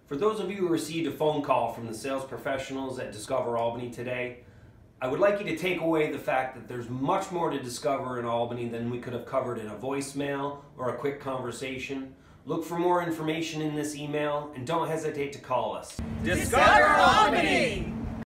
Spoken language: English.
For those of you who received a phone call from the sales professionals at Discover Albany today, I would like you to take away the fact that there's much more to discover in Albany than we could have covered in a voicemail or a quick conversation. Look for more information in this email and don't hesitate to call us. Discover Albany!